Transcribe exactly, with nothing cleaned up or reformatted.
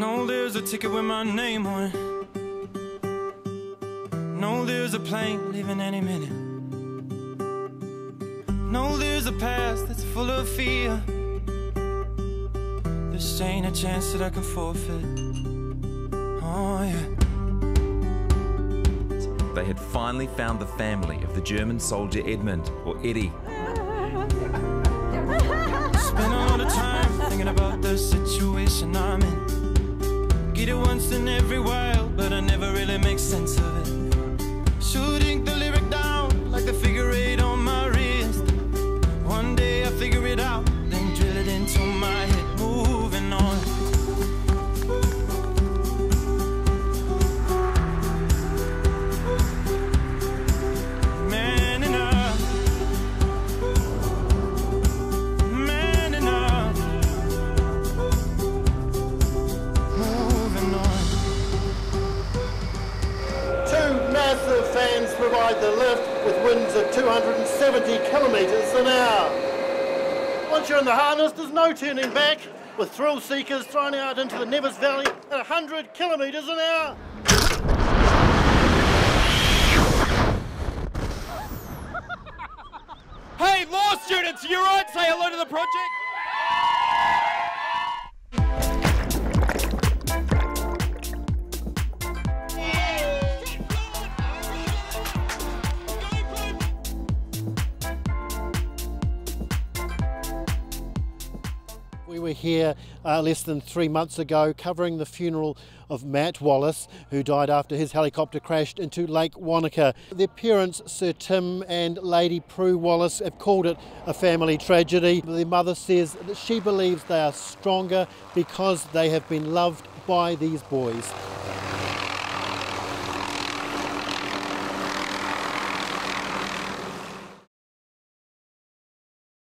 No, there's a ticket with my name on it. No, there's a plane leaving any minute. No, there's a past that's full of fear. This ain't a chance that I can forfeit. Oh yeah. They had finally found the family of the German soldier Edmund, or Eddie. Spend a lot of time thinking about the situation I'm in. Get it once in every while, but I never really make sense of it. Should ink the lyric down like the figure eight on my wrist. One day I figure it out, then drill it into my head. Moving on. Man enough. Man enough. Moving on. Two massive fans provide the lift with winds of two hundred seventy kilometres an hour. Once you're in the harness, there's no turning back, with thrill seekers thrown out into the Nevis Valley at one hundred kilometres an hour. Hey, law students, you right? Say hello to the project. We were here uh, less than three months ago covering the funeral of Matt Wallis, who died after his helicopter crashed into Lake Wanaka. Their parents, Sir Tim and Lady Prue Wallis, have called it a family tragedy. Their mother says that she believes they are stronger because they have been loved by these boys.